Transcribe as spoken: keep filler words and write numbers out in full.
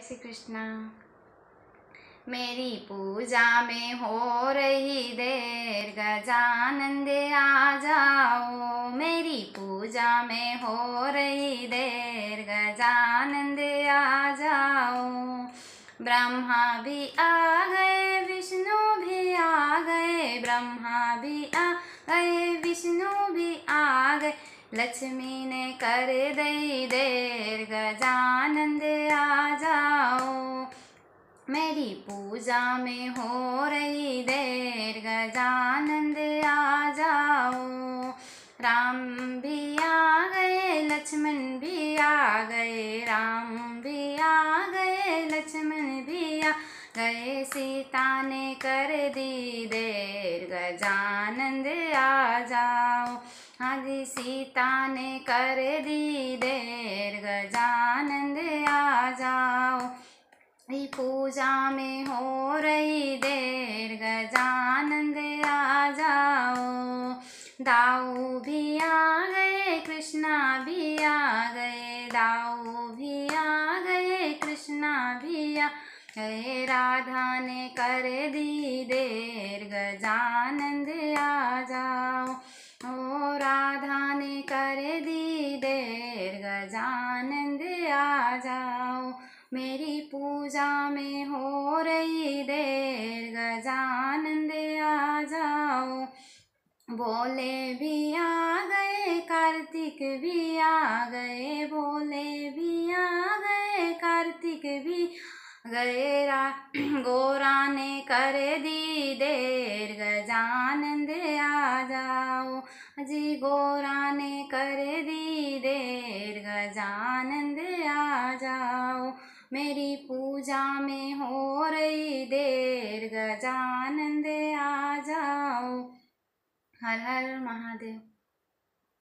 श्री कृष्णा। मेरी पूजा में हो रही देर, गजानंद आ जाओ। मेरी पूजा में हो रही देर, गजानंद आ जाओ। ब्रह्मा भी आ गए, विष्णु भी आ गए, ब्रह्मा भी आ गए, विष्णु भी आ गए। लक्ष्मी ने कर दी देर, गजानंद आ जाओ। मेरी पूजा में हो रही देर, गजानंद आ जाओ। राम भी आ गए, लक्ष्मण भी आ गए, राम भी आ गए, लक्ष्मण भी आ गए। सीता ने कर दी देर, गजानंद आ जाओ। हाँ जी, सीता ने कर दी देर, गजानंद आ जाओ। पूजा में हो रही देर, गजानंद आ जाओ। दाऊ भी आ गए, कृष्णा भी आ गए, दाऊ भी आ गए, कृष्णा भी आ गए। राधा ने कर दी देर, गजानंद आ जाओ। ओ राधा ने कर दी देर, गजानंद आ जाओ। मेरी पूजा में हो रही देर, गजानंद आ जाओ। भोले भी आ गए, कार्तिक भी आ गए, भोले भी आ गए, कार्तिक भी गए। गोरा ने कर दी देर, गजानंद आ जाओ। जी गोरा ने कर दी देर, गजानंद आ जाओ। मेरी पूजा में हो रही देर, गजानंद आ जाओ। हर हर महादेव।